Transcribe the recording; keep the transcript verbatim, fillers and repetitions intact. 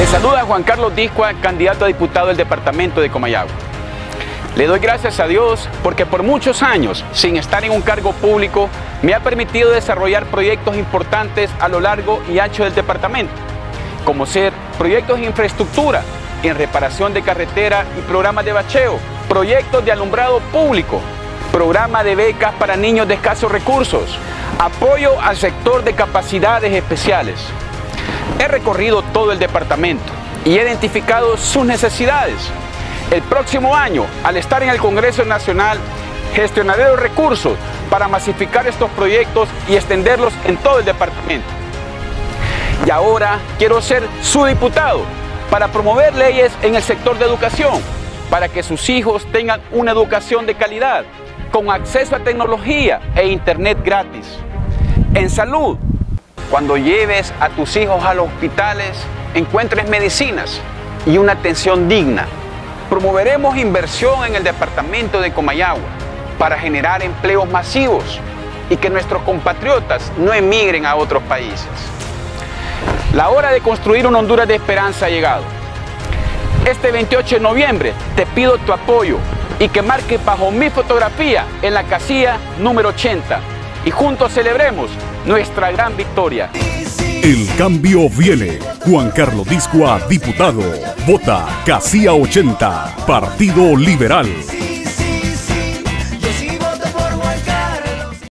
Le saluda Juan Carlos Discua, candidato a diputado del departamento de Comayagua. Le doy gracias a Dios porque por muchos años, sin estar en un cargo público, me ha permitido desarrollar proyectos importantes a lo largo y ancho del departamento, como ser proyectos de infraestructura, en reparación de carretera y programas de bacheo, proyectos de alumbrado público, programa de becas para niños de escasos recursos, apoyo al sector de capacidades especiales. He recorrido todo el departamento y he identificado sus necesidades. El próximo año, al estar en el Congreso Nacional, gestionaré los recursos para masificar estos proyectos y extenderlos en todo el departamento. Y ahora quiero ser su diputado para promover leyes en el sector de educación, para que sus hijos tengan una educación de calidad, con acceso a tecnología e internet gratis. En salud, cuando lleves a tus hijos a los hospitales, encuentres medicinas y una atención digna. Promoveremos inversión en el departamento de Comayagua para generar empleos masivos y que nuestros compatriotas no emigren a otros países. La hora de construir una Honduras de esperanza ha llegado. Este veintiocho de noviembre te pido tu apoyo y que marques bajo mi fotografía en la casilla número ochenta y juntos celebremos nuestra gran victoria. El cambio viene. Juan Carlos Discua, diputado. Vota casilla ochenta, Partido Liberal.